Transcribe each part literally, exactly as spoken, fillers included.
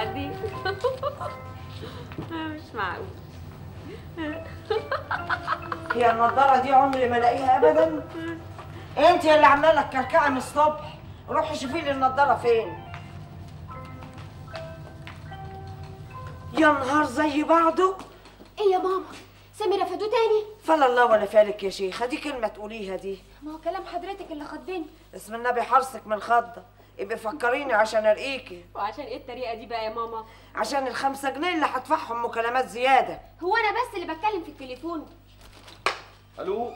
وبعدين مش معقول. هي النضاره دي عمري ما الاقيها ابدا. انت اللي عامله لك كركعه من الصبح. روحي شوفي لي النضاره فين. يا نهار زي بعضه. ايه يا ماما؟ سامي رفضوه تاني؟ فلا الله ولا فالك يا شيخه، دي كلمه تقوليها دي. ما هو كلام حضرتك اللي خضني. اسم النبي حرصك من الخضه. ابقي فكريني عشان ارقيكي. وعشان ايه الطريقه دي بقى يا ماما؟ عشان الخمسة جنيه اللي هدفعهم مكالمات زياده. هو انا بس اللي بتكلم في التليفون؟ الو.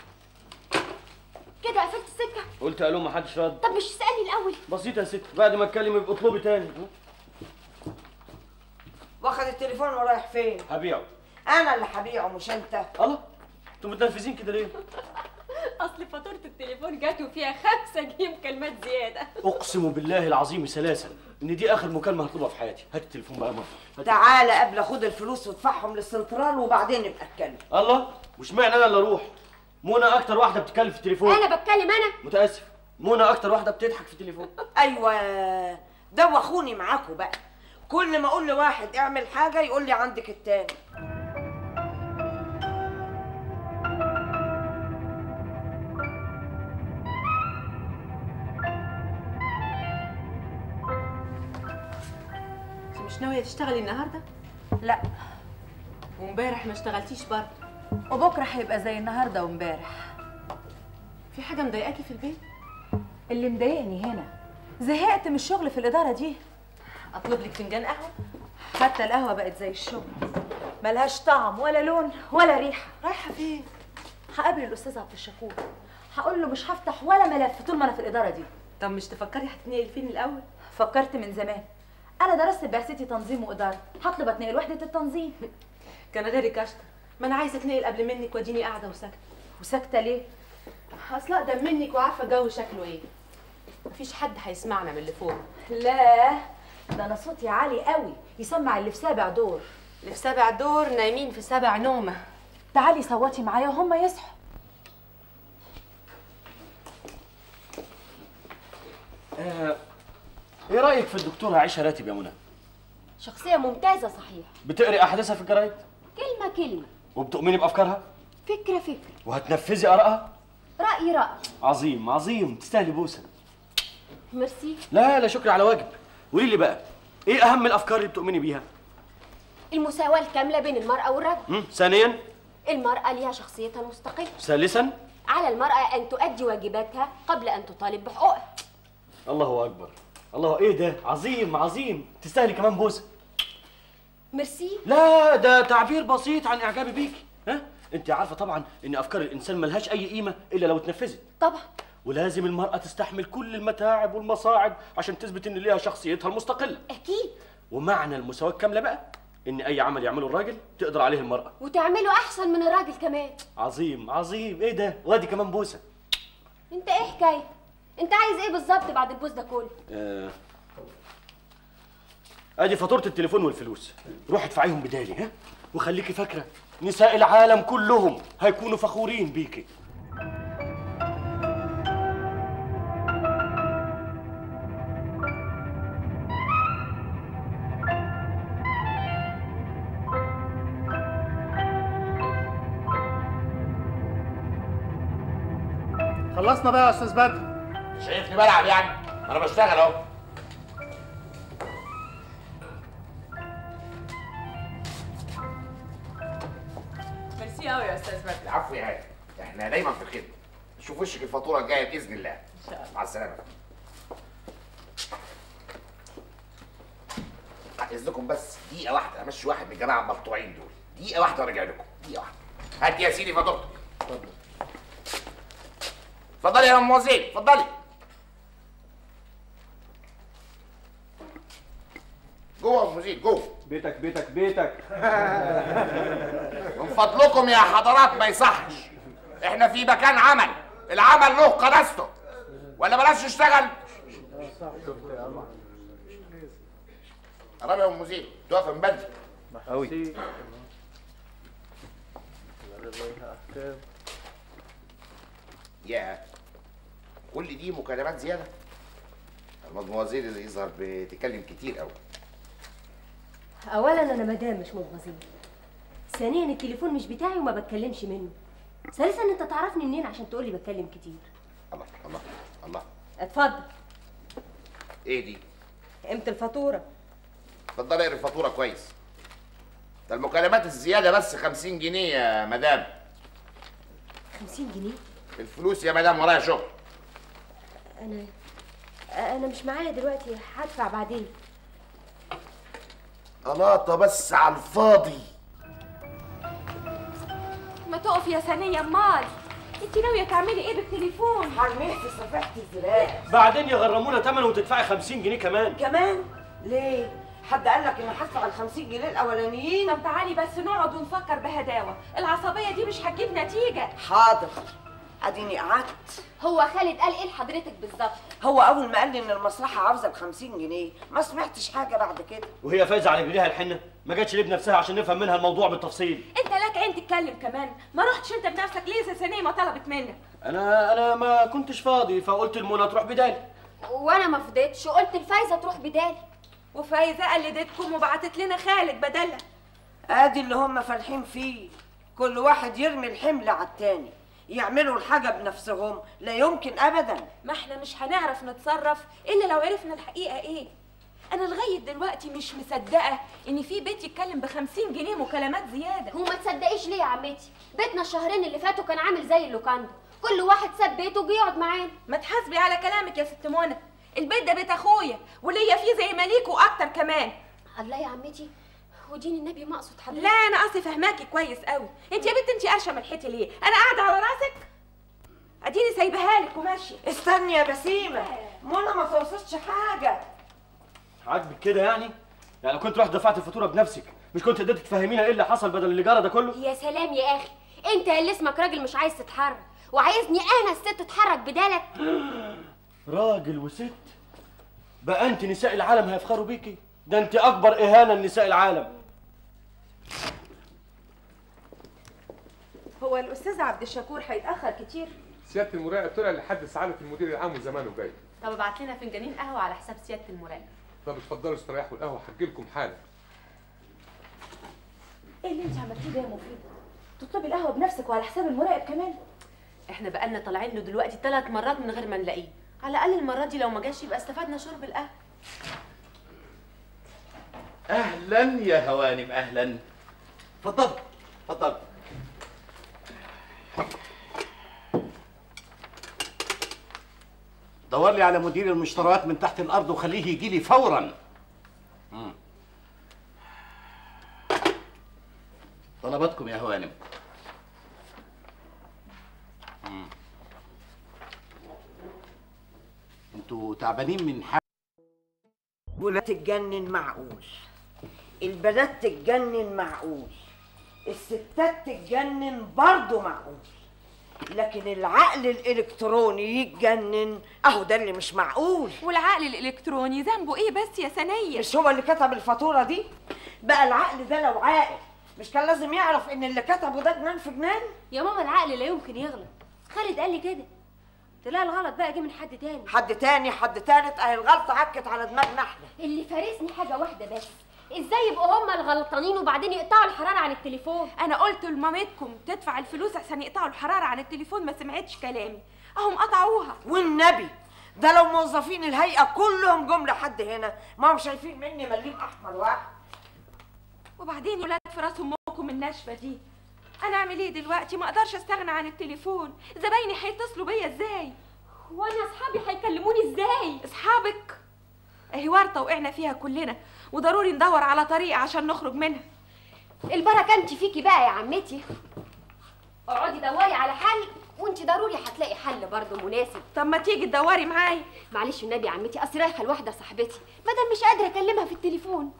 كده قفلت السكه؟ قلت الو ما حدش رد. طب مش تسالني الاول؟ بسيطه يا ست، بعد ما اتكلم يبقى اطلبي تاني. واخد التليفون ورايح فين؟ هبيعه. انا اللي هبيعه مش انت. الله، انتوا متنرفزين كده ليه؟ اصل فاتوره التليفون جات وفيها خمسة جنيه مكالمات زياده. اقسم بالله العظيم ثلاثا ان دي اخر مكالمه هطلبها في حياتي. هات التليفون بقى يا ماما. تعالى قبل خد الفلوس وادفعهم للسنترال وبعدين نبقى اتكلم. الله، واشمعنى انا اللي اروح؟ منى اكتر واحده بتتكلم في التليفون. انا بتكلم انا؟ متاسف، منى اكتر واحده بتضحك في التليفون. ايوه دوخوني معاكوا بقى. كل ما اقول لواحد اعمل حاجه يقول لي عندك التاني. مش ناويه تشتغلي النهارده؟ لا. وامبارح ما اشتغلتيش برضه؟ وبكره هيبقى زي النهارده وامبارح. في حاجه مضايقاكي في البيت؟ اللي مضايقني هنا زهقت من الشغل في الاداره دي. اطلب لك فنجان قهوه؟ حتى القهوه بقت زي الشغل، ملهاش طعم ولا لون ولا ريحه. رايحه فين؟ هقابل الاستاذ عبد الشكور، هقول له مش هفتح ولا ملف طول ما انا في الاداره دي. طب مش تفكري هتتنقلي فين الاول؟ فكرت من زمان، انا درست بعثتي تنظيم واداره، هطلب اتنقل وحده التنظيم. كان غيرك اشطر. ما انا عايزه اتنقل قبل منك واديني قاعده وساكته. وساكته ليه؟ اصل اقدم منك وعارفه الجو شكله ايه. مفيش حد هيسمعنا من اللي فوق. لا ده انا صوتي عالي قوي يسمع اللي في سابع دور. اللي في سابع دور نايمين في سابع نومه. تعالي صوتي معايا وهم يصحوا. آه، ايه رايك في الدكتوره عائشه راتب يا منى؟ شخصيه ممتازه صحيح. بتقري احداثها في الجرايد؟ كلمه كلمه. وبتؤمني بافكارها؟ فكره فكره. وهتنفذي ارائها؟ رايي راي. عظيم عظيم، تستاهلي بوسه. ميرسي. لا لا شكر على واجب. قولي لي بقى، ايه اهم الافكار اللي بتؤمني بيها؟ المساواه الكامله بين المراه والرجل. امم ثانيا، المراه ليها شخصيتها المستقله. ثالثا، على المراه ان تؤدي واجباتها قبل ان تطالب بحقوقها. الله اكبر. الله، ايه ده؟ عظيم عظيم، تستاهلي كمان بوسه. ميرسي. لا ده تعبير بسيط عن اعجابي بيكي. ها، انت عارفه طبعا ان افكار الانسان ملهاش اي قيمه الا لو اتنفذت. طبعا. ولازم المراه تستحمل كل المتاعب والمصاعب عشان تثبت ان ليها شخصيتها المستقله. اكيد. ومعنى المساواه الكامله بقى ان اي عمل يعمله الراجل تقدر عليه المراه، وتعمله احسن من الراجل كمان. عظيم عظيم. ايه ده؟ وادي كمان بوسه. انت ايه حكايه؟ انت عايز ايه بالظبط بعد البوس ده كله؟ آه. ادي فاتوره التليفون والفلوس، روحي ادفعيهم بدالي. ها، وخليكي فاكره نساء العالم كلهم هيكونوا فخورين بيكي. خلصنا بقى يا استاذ بدر. شايفني بلعب يعني؟ انا بشتغل اهو. ميرسي قوي يا استاذ بدر. العفو يا هاني، احنا دايما في الخدمه. نشوف وشك الفاتوره الجايه باذن الله. ان شاء الله. مع السلامه. بعد اذنكم بس دقيقه واحده امشي واحد من الجماعه المقطوعين دول. دقيقه واحده وارجع لكم. دقيقه واحده. هات يا سيدي فاتورتك. اتفضل. اتفضلي يا ام وزير، اتفضلي. جوه يا ام وزير، جوه. بيتك بيتك بيتك. من فضلكم يا حضرات ما يصحش. احنا في مكان عمل، العمل له قداسته. ولا بلاش نشتغل؟ قرب يا ام وزير، تقف من بدري. قوي. يا كل دي مكالمات زياده. المدموزيل اللي يظهر بتتكلم كتير قوي. اولا انا مدام مش مبغضين، ثانيا التليفون مش بتاعي وما بتكلمش منه، ثالثا انت تعرفني منين عشان تقولي بتكلم كتير؟ الله الله الله. اتفضل. ايه دي؟ قيمة الفاتورة. اتفضلي اقري الفاتورة كويس. ده المكالمات الزيادة بس خمسين جنيه يا مدام. خمسين جنيه؟ الفلوس يا مدام ورايا شغل. انا انا مش معايا دلوقتي، هدفع بعدين. قلاطة بس على الفاضي. ما تقف يا ثانيه امال، انت ناويه تعملي ايه بالتليفون؟ هرميه في صفيحه الزباله. بعدين يغرمونا ثمنه وتدفعي خمسين جنيه كمان. كمان؟ ليه؟ حد قال لك اني هدفع ال خمسين جنيه الاولانيين؟ طب تعالي بس نقعد ونفكر بهداوه، العصبيه دي مش هتجيب نتيجه. حاضر، اديني قعدت. هو خالد قال ايه لحضرتك بالظبط؟ هو اول ما قال لي ان المصلحه عاوزه ب خمسين جنيه ما سمعتش حاجه بعد كده. وهي فايزه على رجليها الحنه، ما جاتش ليه بنفسها عشان نفهم منها الموضوع بالتفصيل. انت لك عين تتكلم كمان، ما رحتش انت بنفسك ليه زي ثانيه ما طلبت منك؟ انا انا ما كنتش فاضي فقلت لمنى تروح بدالي. وانا ما فضيتش، قلت لفايزه تروح بدالي. وفايزه قلدتكم وبعتت لنا خالد بدلها. ادي اللي هم فالحين فيه، كل واحد يرمي الحمل على التاني، يعملوا الحاجه بنفسهم، لا يمكن ابدا. ما احنا مش هنعرف نتصرف الا لو عرفنا الحقيقه ايه. انا لغايه دلوقتي مش مصدقه ان في بيت يتكلم ب خمسين جنيه مكالمات زياده. وما تصدقيش ليه يا عمتي؟ بيتنا الشهرين اللي فاتوا كان عامل زي اللوكاندا، كل واحد ساب بيته وجه يقعد معانا. ما تحاسبي على كلامك يا ست منى، البيت ده بيت اخويا وليا فيه زي مليك واكتر كمان. الله يا عمتي، ودين النبي ما اقصد حضرتك. لا انا قصدي فهماكي كويس قوي. انت يا بنت انت قرشه ملحتي ليه؟ انا قاعده على راسك اديني سايبها لك وماشيه. استني يا بسيمه، منى ما توصلش حاجه. عاجبك كده يعني؟ يعني كنت رحت دفعت الفاتوره بنفسك، مش كنت قدرت تفهمينا ايه اللي حصل بدل اللي جرى ده كله؟ يا سلام يا اخي، انت اللي اسمك راجل مش عايز تتحرك وعايزني انا الست تتحرك بدالك. راجل وست؟ بقى انت نساء العالم هيفخروا بيكي؟ ده انت اكبر اهانه لنساء العالم. هو الاستاذ عبد الشكور هيتاخر كتير؟ سياده المراقب طلع لحد سعاده المدير العام وزمانه جاي. طب ابعت لنا فنجانين قهوه على حساب سياده المراقب. طب اتفضلوا استريحوا، القهوه هتجيلكم حالا. ايه اللي انت عملتيه ده يا مفيده؟ تطلبي القهوه بنفسك وعلى حساب المراقب كمان؟ احنا بقالنا طالعين له دلوقتي ثلاث مرات من غير ما نلاقيه، على الاقل المره دي لو ما جاش يبقى استفدنا شرب القهوه. اهلا يا هوانم، اهلا. اتفضل اتفضل. دور لي على مدير المشتريات من تحت الارض وخليه يجي لي فورا. مم. طلباتكم يا هوانم. مم. انتوا تعبانين من حاجه؟ ولا تتجنن معقول، البنات تتجنن معقول، الستات تتجنن برضه معقول، لكن العقل الالكتروني يتجنن اهو ده اللي مش معقول. والعقل الالكتروني ذنبه ايه بس يا ثانيه؟ مش هو اللي كتب الفاتوره دي؟ بقى العقل ده لو عاقل مش كان لازم يعرف ان اللي كتبه ده جنان في جنان؟ يا ماما العقل لا يمكن يغلط، خالد قال لي كده. طلع الغلط بقى جه من حد تاني. حد تاني حد تالت، اهي الغلطه عكت على دماغنا احنا. اللي فارسني حاجه واحده بس، ازاي يبقوا هما الغلطانين وبعدين يقطعوا الحراره عن التليفون؟ انا قلت لمامتكم تدفع الفلوس عشان يقطعوا الحراره عن التليفون، ما سمعتش كلامي اهم قطعوها. والنبي ده لو موظفين الهيئه كلهم جم لحد هنا ما هم شايفين مني مليم احمر واحد. وبعدين ولاد في راس امكم الناشفه دي، انا اعمل ايه دلوقتي؟ ما اقدرش استغنى عن التليفون، زبايني هيتصلوا بيا ازاي؟ وانا اصحابي هيكلموني ازاي؟ اصحابك اهي ورطه وقعنا فيها كلنا، وضروري ندور على طريقه عشان نخرج منها. البركه انت فيكي بقى يا عمتي، اقعدي دوري على حل وانت ضروري هتلاقي حل برضه مناسب. طب ما تيجي تدوري معايا؟ معلش والنبي يا عمتي، اصل رايحه لواحده صاحبتي بدل مش قادره اكلمها في التليفون.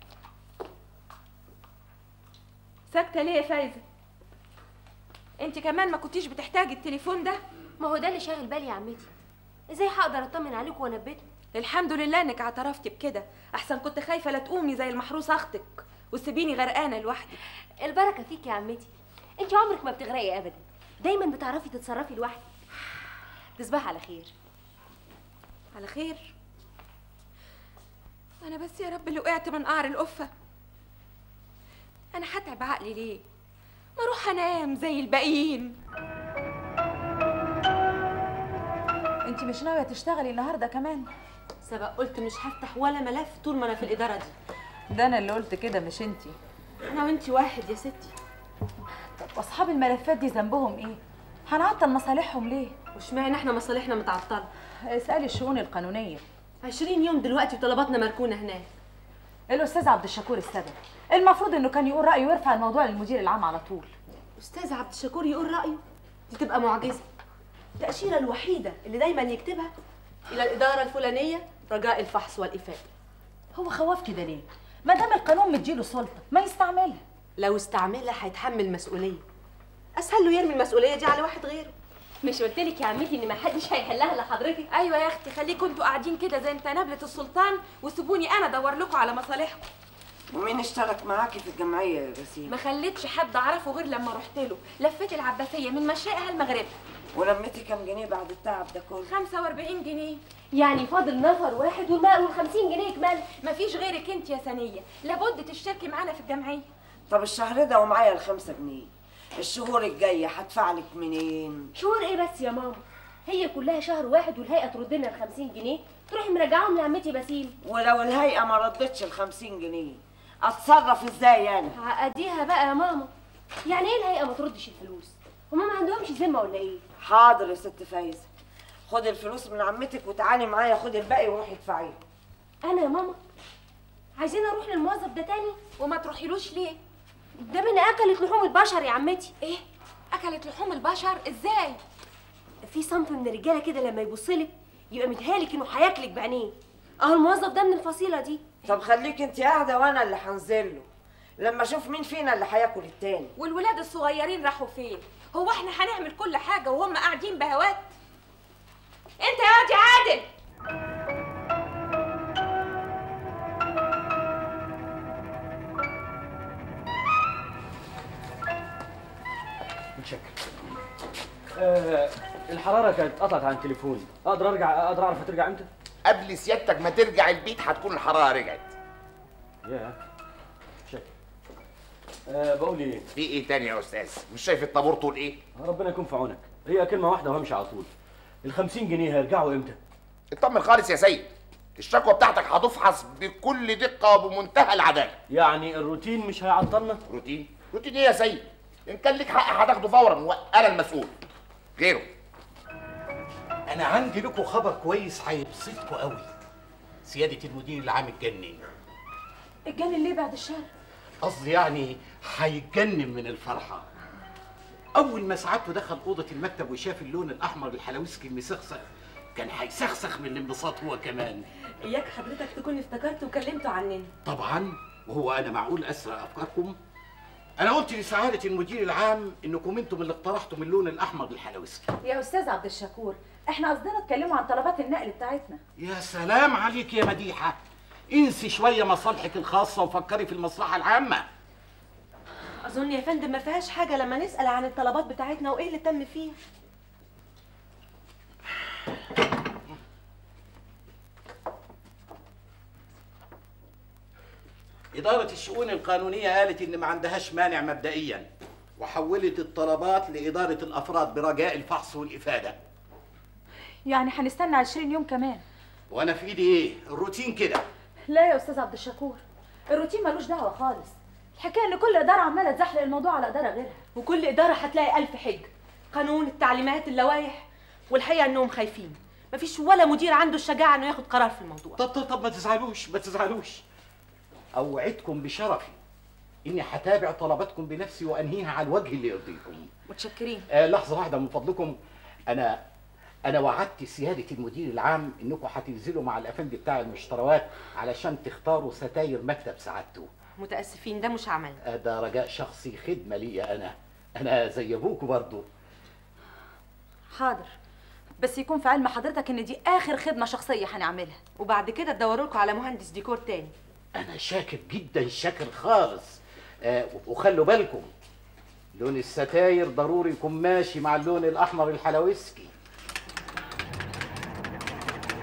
ساكته ليه يا فايزه؟ انت كمان ما كنتيش بتحتاجي التليفون ده؟ ما هو ده اللي شاغل بالي يا عمتي، ازاي هقدر اطمن عليكم وانبهكم؟ الحمد لله انك اعترفتي بكده، احسن كنت خايفه لا تقومي زي المحروس اختك وتسيبيني غرقانه لوحدي. البركه فيك يا عمتي، انت عمرك ما بتغرقي ابدا، دايما بتعرفي تتصرفي لوحدك. تصبحي على خير. على خير؟ انا بس يا رب اللي وقعت من قعر القفه. انا هتعب عقلي ليه؟ ما اروح انام زي الباقيين. انت مش ناويه تشتغلي النهارده كمان؟ سبق قلت مش هفتح ولا ملف طول ما انا في الاداره دي. ده انا اللي قلت كده مش انت. انا وانتي واحد يا ستي. طب واصحاب الملفات دي ذنبهم ايه؟ هنعطل مصالحهم ليه؟ واشمعنى احنا مصالحنا متعطله؟ اسالي الشؤون القانونيه. عشرين يوم دلوقتي وطلباتنا مركونه هناك. الاستاذ عبد الشكور السبب، المفروض انه كان يقول رايه ويرفع الموضوع للمدير العام على طول. استاذ عبد الشكور يقول رايه؟ دي تبقى معجزه. التاشيره الوحيده اللي دايما يكتبها الى الاداره الفلانيه رجاء الفحص والافاده. هو خواف كده ليه؟ ما دام القانون مديله سلطه ما يستعملها. لو استعملها هيتحمل مسؤوليه. اسهل له يرمي المسؤوليه دي على واحد غيره. مش قلت لك يا عمتي ان ما حدش هيحلها لحضرتك؟ ايوه يا اختي، خليكم انتوا قاعدين كده زي انت نبله السلطان وسيبوني انا ادور لكم على مصالحكم. ومين اشترك معاكي في الجمعيه يا بسيم؟ ما خليتش حد اعرفه غير لما رحت له، لفيت العباسيه من مشرقها لمغربها. ولميتي كام جنيه بعد التعب ده كله؟ خمسة وأربعين جنيه. يعني فاضل نفر واحد والماء والخمسين جنيه كمان. مفيش غيرك انت يا ثانيه، لابد تشتركي معانا في الجمعيه. طب الشهر ده ومعايا الخمسة جنيه، الشهور الجايه هدفع لك منين؟ شهور ايه بس يا ماما؟ هي كلها شهر واحد والهيئه ترد لنا ال خمسين جنيه تروحي مرجعاهم لعمتي بسيم. ولو الهيئه ما ردتش ال خمسين جنيه اتصرف ازاي انا؟ عقديها بقى يا ماما. يعني ايه الهيئه ما تردش الفلوس؟ هما ما عندهمش ذمه ولا ايه؟ حاضر يا ست فايزه، خدي الفلوس من عمتك وتعالي معايا خدي الباقي وروحي ادفعيه. انا يا ماما عايزين اروح للموظف ده تاني؟ وما تروحيلوش ليه؟ ده من اكلت لحوم البشر يا عمتي. ايه؟ اكلت لحوم البشر ازاي؟ في صنف من الرجاله كده لما يبصلك يبقى متهالك انه هياكلك بعينيه. اهو الموظف ده من الفصيله دي. طب خليك انت قاعده وانا اللي هنزل له لما اشوف مين فينا اللي هياكل التاني. والولاد الصغيرين راحوا فين؟ هو احنا هنعمل كل حاجه وهم قاعدين بهوات؟ انت يا واد يا عادل، متشكر. آه الحراره كانت قطعت عن التليفون، اقدر ارجع اقدر اعرف هترجع امتى؟ قبل سيادتك ما ترجع البيت هتكون الحراره رجعت. ياه متشكر. آه بقول ايه؟ في ايه تاني يا استاذ؟ مش شايف الطابور طول ايه؟ ربنا يكون في عونك، هي كلمه واحده وهمشي على طول. ال خمسين جنيه هيرجعوا امتى؟ اطمن خالص يا سيد، الشكوى بتاعتك هتفحص بكل دقه وبمنتهى العداله. يعني الروتين مش هيعطلنا؟ روتين؟ روتين ايه يا سيد؟ ان كان لك حق هتاخده فورا وانا المسؤول. غيره. انا عندي لكم خبر كويس هيبسطكم قوي. سياده المدير العام اتجنن. اتجنن ليه بعد الشهر؟ قصدي يعني هيتجنن من الفرحه. اول ما سعادته دخل اوضه المكتب وشاف اللون الاحمر الحلاوسكي المسخسخ كان هيسخسخ من الانبساط هو كمان. اياك حضرتك تكون افتكرت وكلمته عننا. طبعا، وهو انا معقول اسرق افكاركم؟ انا قلت لسعاده المدير العام انكم انتم اللي اقترحتم اللون الاحمر الحلاوسكي. يا استاذ عبد الشكور، احنا قصدنا نتكلموا عن طلبات النقل بتاعتنا. يا سلام عليك يا مديحه، انسي شويه مصالحك الخاصه وفكري في المصلحه العامه. اظن يا فندم ما فيهاش حاجه لما نسال عن الطلبات بتاعتنا وايه اللي تم فيها. إدارة الشؤون القانونية قالت إن ما عندهاش مانع مبدئياً، وحولت الطلبات لإدارة الأفراد برجاء الفحص والإفادة. يعني هنستنى عشرين يوم كمان؟ وأنا في إيدي إيه؟ الروتين كده. لا يا أستاذ عبد الشكور، الروتين ملوش دعوة خالص. الحكاية إن كل إدارة عمالة تزحلق الموضوع على إدارة غيرها. وكل اداره هتلاقي الف حج، قانون، التعليمات، اللوائح، والحقيقه انهم خايفين. مفيش ولا مدير عنده الشجاعه انه ياخد قرار في الموضوع. طب طب طب ما تزعلوش ما تزعلوش. أوعدكم بشرفي إني هتابع طلباتكم بنفسي وأنهيها على الوجه اللي يرضيكم. متشكرين. آه لحظة واحدة من فضلكم. أنا أنا وعدت سيادة المدير العام إنكم هتنزلوا مع الأفندي بتاع المشتريات علشان تختاروا ستاير مكتب سعادته. متاسفين ده مش عمل. آه ده رجاء شخصي، خدمة ليا أنا. أنا زي أبوكوا برضه. حاضر، بس يكون في علم حضرتك إن دي آخر خدمة شخصية هنعملها، وبعد كده تدوروا لكم على مهندس ديكور تاني. أنا شاكر جدا شاكر خالص. آه وخلوا بالكم لون الستاير ضروري يكون ماشي مع اللون الأحمر الحلاوسكي.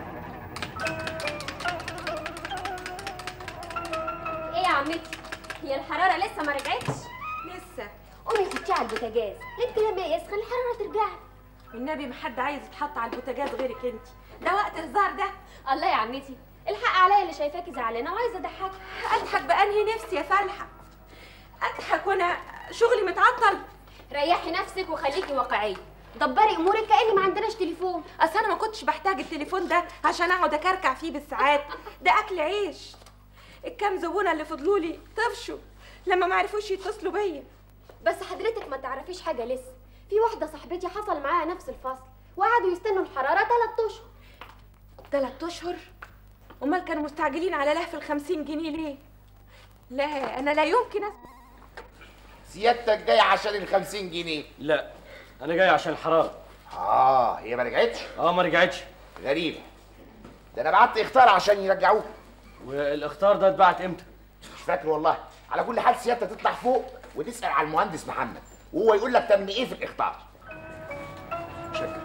ايه يا عمتي؟ هي الحراره لسه ما رجعتش؟ لسه. قومي حطيه على البوتاجاز، انت لما يسخن الحراره ترجع. والنبي ما حد عايز يتحط على البوتاجاز غيرك انت، ده وقت هزار ده. الله يا عمتي، الحق عليا اللي شايفاكي زعلانه وعايزه اضحكك. اضحك بانهي نفسي يا فالحه؟ اضحك وانا شغلي متعطل؟ ريحي نفسك وخليكي واقعيه، دبري امورك كأن ما عندناش تليفون. اصل انا ما كنتش بحتاج التليفون ده عشان اقعد اكركع فيه بالساعات، ده اكل عيش. الكام زبونه اللي فضلوا لي طفشوا لما ما عرفوش يتصلوا بيا. بس حضرتك ما تعرفيش حاجه لسه، في واحده صاحبتي حصل معاها نفس الفصل وقعدوا يستنوا الحراره ثلاث اشهر. ثلاث اشهر؟ امال كانوا مستعجلين على لهف الخمسين جنيه ليه؟ لا انا لا يمكن أسمع. سيادتك جاي عشان ال خمسين جنيه؟ لا انا جاي عشان الحراره. اه هي ما رجعتش؟ اه ما رجعتش. غريبه، ده انا بعت اختار عشان يرجعوه. والاختار ده اتبعت امتى؟ مش فاكر والله. على كل حال سيادتك تطلع فوق وتسال على المهندس محمد وهو يقول لك تم ايه في الاختار. شكرا.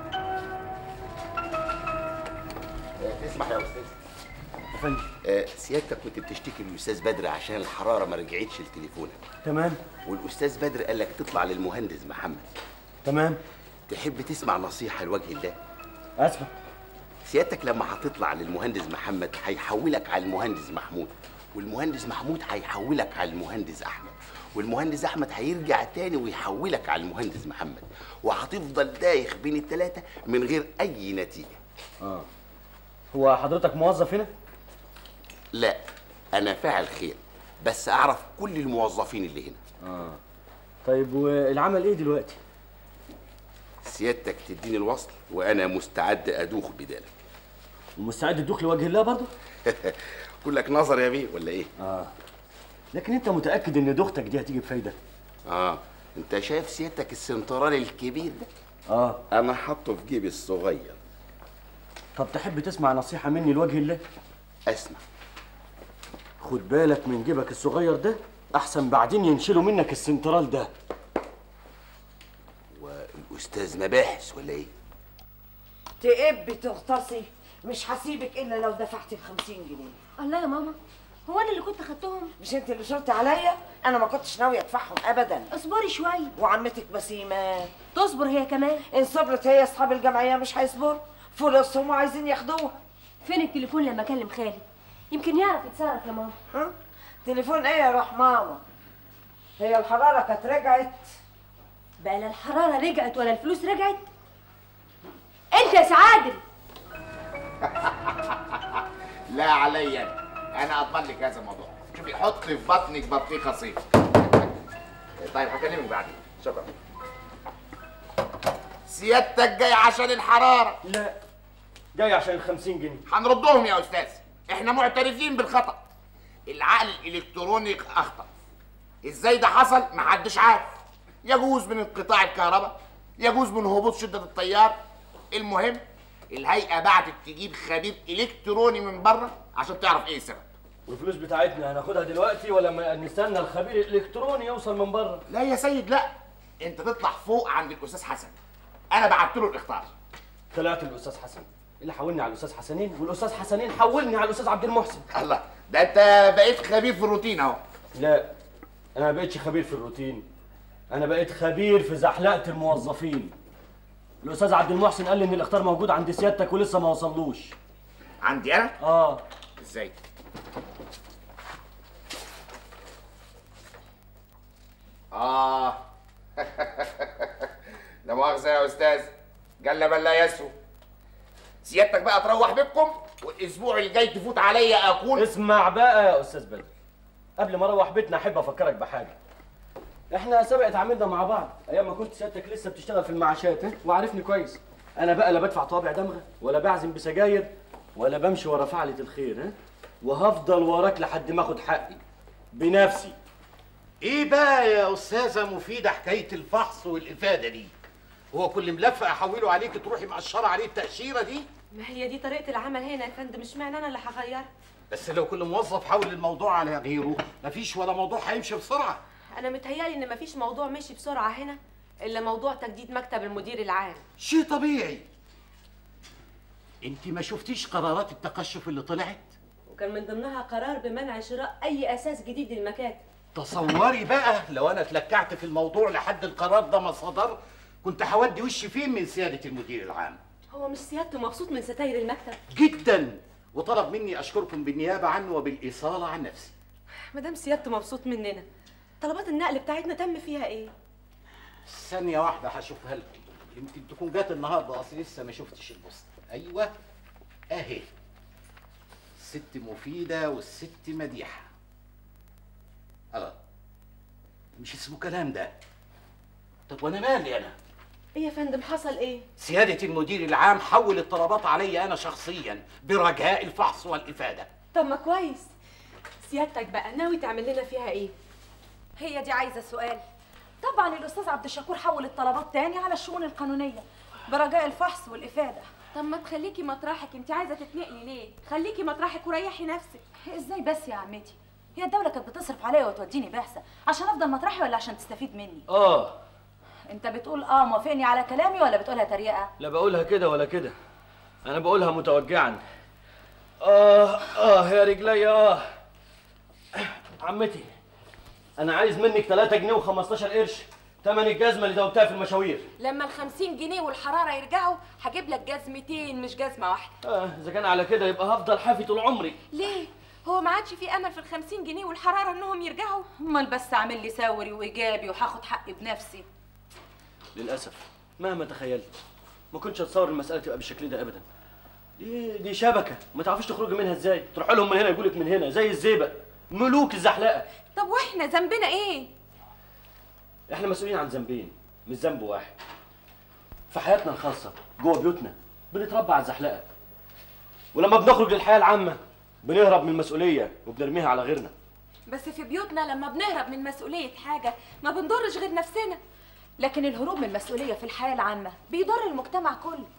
اسمح يا استاذ. يا فندم. آه سيادتك كنت بتشتكي للاستاذ بدر عشان الحراره ما رجعتش لتليفونك. تمام. والاستاذ بدر قال لك تطلع للمهندس محمد. تمام. تحب تسمع نصيحه لوجه الله؟ اسمع. سيادتك لما هتطلع للمهندس محمد هيحولك على المهندس محمود، والمهندس محمود هيحولك على المهندس احمد، والمهندس احمد هيرجع تاني ويحولك على المهندس محمد، وهتفضل دايخ بين الثلاثه من غير اي نتيجه. اه هو حضرتك موظف هنا؟ لا انا فاعل خير، بس اعرف كل الموظفين اللي هنا. اه طيب والعمل ايه دلوقتي؟ سيادتك تديني الوصل وانا مستعد ادوخ بدالك. ومستعد تدوخ لوجه الله برضه؟ كلك نظر يا بيه ولا ايه؟ اه لكن انت متاكد ان دوختك دي هتيجي بفايده؟ اه انت شايف سيادتك السنترال الكبير ده؟ اه انا حاطه في جيبي الصغير. طب تحب تسمع نصيحه مني لوجه الله؟ اسمع. خد بالك من جيبك الصغير ده، احسن بعدين ينشلوا منك السنترال ده. والاستاذ مباحث ولا ايه؟ تقبي تغطسي، مش هسيبك الا لو دفعتي ال خمسين جنيه. الله يا ماما، هو انا اللي كنت خدتهم؟ مش انت اللي شرطي عليا؟ انا ما كنتش ناويه ادفعهم ابدا. اصبري شويه. وعمتك بسيمه تصبر هي كمان؟ ان صبرت هي اصحاب الجمعيه مش هيصبروا، فلوسهم وعايزين ياخدوها. فين التليفون لما اكلم خالي؟ يمكن يعرف يتصرف يا ماما. ها؟ تليفون ايه يا روح ماما؟ هي الحراره كانت رجعت؟ بقى لا الحراره رجعت ولا الفلوس رجعت. انت يا سعادل. لا عليا انا اضمن لك هذا الموضوع. شوفي حط في بطنك بطيخه صيف. طيب هكلمك بعدين. شكرا. سيادتك جاي عشان الحراره؟ لا جاي عشان ال خمسين جنيه. هنردهم يا استاذ، احنا معترفين بالخطا. العقل الالكتروني اخطا. ازاي ده حصل محدش عارف. يجوز من انقطاع الكهرباء، يجوز من هبوط شده التيار. المهم الهيئه بعتت تجيب خبير الكتروني من بره عشان تعرف ايه السبب. والفلوس بتاعتنا هناخدها دلوقتي ولا ما نستنى الخبير الالكتروني يوصل من بره؟ لا يا سيد لا، انت تطلع فوق عند الاستاذ حسن. انا بعت له الاختار. طلعت الاستاذ حسن اللي حولني على الاستاذ حسنين، والاستاذ حسنين حولني على الاستاذ عبد المحسن. الله، ده انت بقيت خبير في الروتين اهو. لا انا ما بقتش خبير في الروتين، انا بقيت خبير في زحلقه الموظفين. الاستاذ عبد المحسن قال لي ان الاختار موجود عند سيادتك ولسه ما وصلوش. عندي انا؟ اه. ازاي؟ اه لا مؤاخذة يا استاذ، جل بل لا يسهو. سيادتك بقى تروح بيتكم والاسبوع اللي جاي تفوت عليا اكون. اسمع بقى يا استاذ بدر، قبل ما اروح بيتنا احب افكرك بحاجه. احنا سبق اتعاملنا مع بعض ايام ما كنت سيادتك لسه بتشتغل في المعاشات، ها؟ وعارفني كويس. انا بقى لا بدفع طوابع دمغه ولا بعزم بسجاير ولا بمشي ورا فعلة الخير، ها؟ وهفضل وراك لحد ما اخد حقي بنفسي. ايه بقى يا استاذه مفيده حكايه الفحص والافاده دي؟ هو كل ملف احوله عليك تروحي مقشره عليه التاشيره دي؟ ما هي دي طريقه العمل هنا يا فندم، مش معنى انا اللي هغيرها. بس لو كل موظف حول الموضوع على غيره مفيش ولا موضوع هيمشي بسرعه. انا متهيالي ان مفيش موضوع مشي بسرعه هنا الا موضوع تجديد مكتب المدير العام. شيء طبيعي. انت ما شفتيش قرارات التقشف اللي طلعت؟ وكان من ضمنها قرار بمنع شراء اي اساس جديد للمكاتب. تصوري بقى لو انا اتلكعت في الموضوع لحد القرار ده ما صدر، كنت هودي وشي فين من سياده المدير العام. هو مش سيادته مبسوط من ستاير المكتب؟ جدا، وطلب مني اشكركم بالنيابه عنه وبالاصاله عن نفسي. مدام سيادته مبسوط مننا، طلبات النقل بتاعتنا تم فيها ايه؟ ثانيه واحده هشوفها لكم، يمكن تكون جات النهارده، اصل لسه ما شفتش البوست. ايوه اهي، الست مفيده والست مديحه. الله، مش اسمه كلام ده. طب وانا مالي انا؟ ايه يا فندم حصل ايه؟ سيادة المدير العام حول الطلبات علي انا شخصيا برجاء الفحص والافادة. طب ما كويس. سيادتك بقى ناوي تعمل لنا فيها ايه؟ هي دي عايزه سؤال. طبعا الاستاذ عبد الشكور حول الطلبات تاني على الشؤون القانونيه برجاء الفحص والافاده. طب ما تخليكي مطرحك، انت عايزه تتنقلي ليه؟ خليكي مطرحك وريحي نفسك. ازاي بس يا عمتي؟ هي الدوله كانت بتصرف عليا وتوديني بعثه عشان افضل مطرحي ولا عشان تستفيد مني؟ اه. انت بتقول اه موافقني على كلامي ولا بتقولها تريقه؟ لا بقولها كده ولا كده، انا بقولها متوجعا. اه اه يا رجلي اه. عمتي انا عايز منك ثلاثة جنيه وخمستاشر قرش تمن الجزمه اللي دوبتها في المشاوير. لما ال خمسين جنيه والحراره يرجعوا هجيب لك جزمتين مش جزمه واحده. اه اذا كان على كده يبقى هفضل حافي طول عمري. ليه؟ هو ما عادش في امل في ال خمسين جنيه والحراره انهم يرجعوا؟ امال بس عامل لي ثوري وايجابي وهاخد حقي بنفسي. للاسف مهما تخيلت ما كنتش اتصور المساله تبقى بالشكل ده ابدا. دي دي شبكه ما تعرفيش تخرجي منها ازاي، تروح لهم من هنا يقولك من هنا زي الزيبق، ملوك الزحلقه. طب واحنا ذنبنا ايه؟ احنا مسؤولين عن ذنبين مش ذنب واحد. في حياتنا الخاصه جوه بيوتنا بنتربى على الزحلقه، ولما بنخرج للحياه العامه بنهرب من المسؤوليه وبنرميها على غيرنا. بس في بيوتنا لما بنهرب من مسؤوليه حاجه ما بنضرش غير نفسنا. لكن الهروب من المسؤوليه في الحياه العامه بيضر المجتمع كله.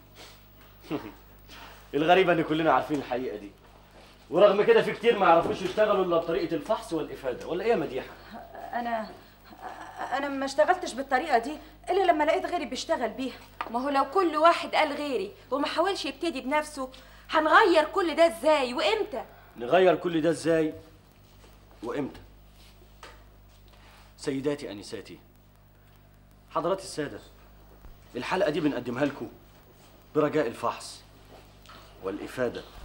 الغريبه ان كلنا عارفين الحقيقه دي، ورغم كده في كتير ما يعرفوش يشتغلوا الا بطريقه الفحص والافاده، ولا ايه يا مديحه؟ انا انا ما اشتغلتش بالطريقه دي الا لما لقيت غيري بيشتغل بيها. ما هو لو كل واحد قال غيري وما حاولش يبتدي بنفسه هنغير كل ده ازاي وامتى؟ نغير كل ده ازاي وامتى؟ سيداتي انساتي، حضرات الساده، الحلقه دي بنقدمها لكم برجاء الفحص والافاده